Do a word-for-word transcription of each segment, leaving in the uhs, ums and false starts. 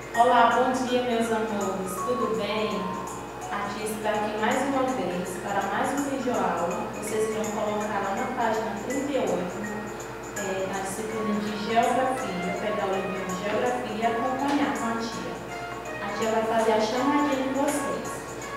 Olá, bom dia, meus amores, tudo bem? A tia está aqui mais uma vez para mais um vídeo aula. Vocês irão colocar lá na página trinta e oito, é, na disciplina de Geografia, pegar o livro de Geografia e acompanhar com a tia. A tia vai fazer a chamadinha de vocês.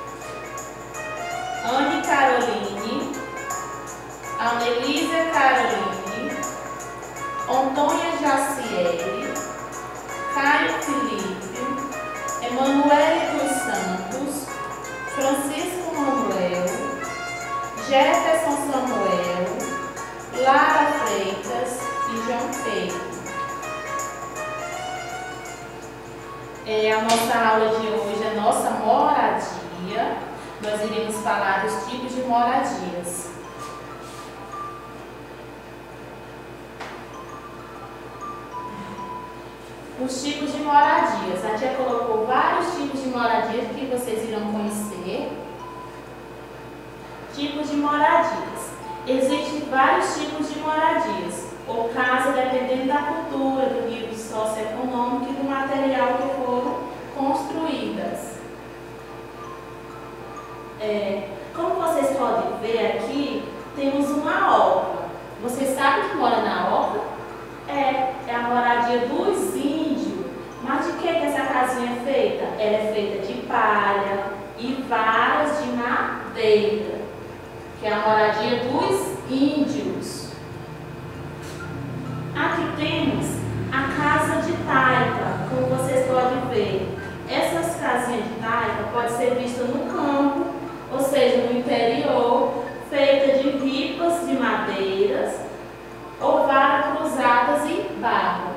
Anne Caroline, Anelisa Caroline, Antônia Jaciele, Caio Felipe, Emanuele dos Santos, Francisco Manuel, Jefferson Samuel, Lara Freitas e João Pedro. É, a nossa aula de hoje é nossa moradia. Nós iremos falar dos tipos de moradias. Os tipos de moradias. A tia colocou vários tipos de moradias que vocês irão conhecer. Tipos de moradias. Existem vários tipos de moradias, ou casa dependendo da cultura, do nível socioeconômico e do material que foram construídas. É, como vocês podem ver aqui, temos uma oca. Vocês sabem que mora na oca? É, é a moradia dos índios. Mas de que, que essa casinha é feita? Ela é feita de palha e varas de madeira, que é a moradia dos índios. Aqui temos a casa de taipa, como vocês podem ver. Essas casinhas de taipa podem ser vistas no campo, ou seja, no interior, feita de ripas de madeiras ou varas cruzadas e barro.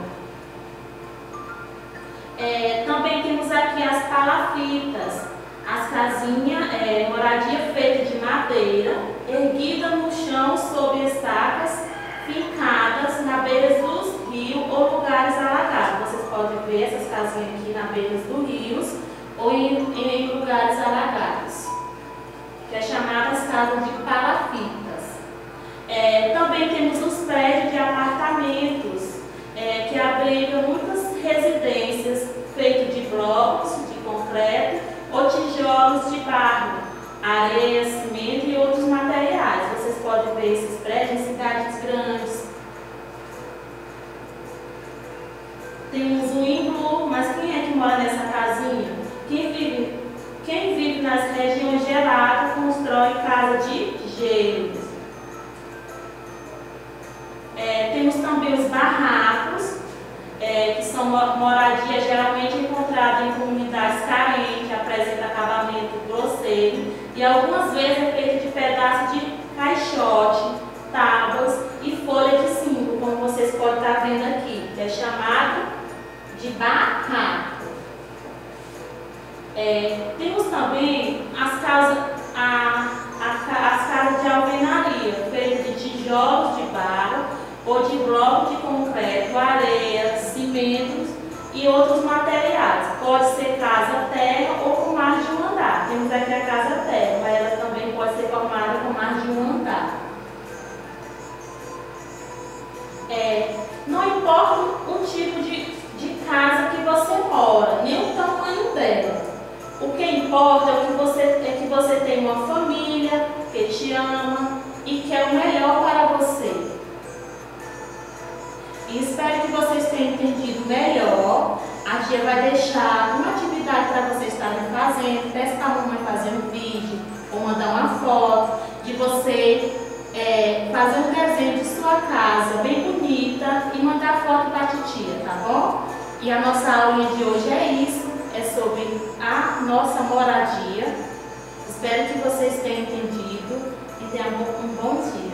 É, também temos aqui as palafitas, as casinhas, é, moradia feita de madeira, erguida no chão sob estacas fincadas na beira dos rios ou lugares alagados. Vocês podem ver essas casinhas aqui na beira dos rios ou em, em lugares alagados, que é chamadas casas de palafitas. É, também temos os prédios de apartamentos, é, que abrigam muitas residências feitas de blocos de concreto ou tijolos de barro, areia, cimento e outros materiais. Vocês podem ver esses prédios em cidades grandes. Temos o Imbu, mas quem é que mora nessa casinha? Quem vive, quem vive nas regiões geladas constrói casa de gelo. É, temos também os barracos, é, que são moradias geralmente encontradas em comunidades carentes, apresentam acabamento grosseiro e algumas vezes é feito de pedaços de caixote, tábuas e folha de cinco, como vocês podem estar vendo aqui, que é chamado de barraco. É, temos também as casas, a, a, as casas de alvenaria, feitas de tijolos de barro ou de bloco de concreto, areia, cimentos e outros materiais. Pode ser casa terra ou com mais de um andar. Temos aqui a casa terra, mas ela também pode ser formada com mais de um andar. É, não importa o tipo de, de casa que você mora, nem o tamanho dela. O que importa é, o que você, é que você tem uma família que te ama e quer o melhor para você. E espero que vocês tenham entendido melhor. A tia vai deixar uma atividade para vocês estarem fazendo. Peça para a mamãe fazer um vídeo ou mandar uma foto de você é, fazer um desenho de sua casa bem bonita e mandar foto para a titia, tá bom? E a nossa aulinha de hoje é isso, é sobre a nossa moradia. Espero que vocês tenham entendido e tenham um bom dia.